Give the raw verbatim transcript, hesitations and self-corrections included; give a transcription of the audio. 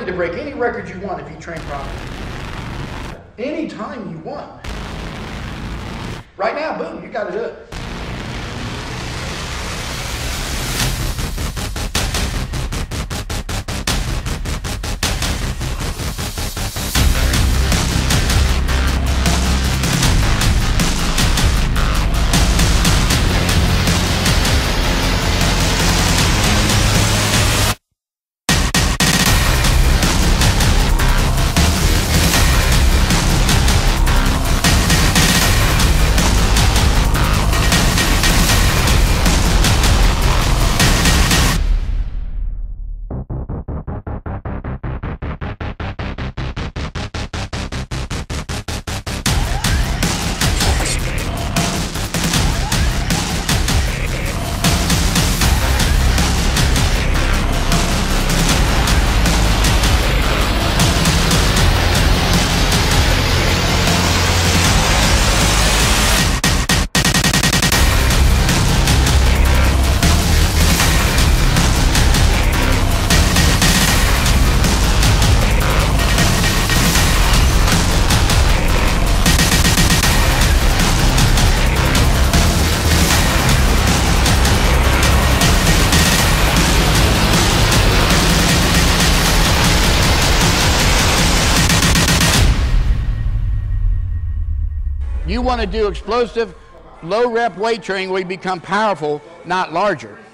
ability to break any records you want if you train properly. Anytime you want. Right now, boom, you got to do it. You want to do explosive, low rep weight training where you become powerful, not larger.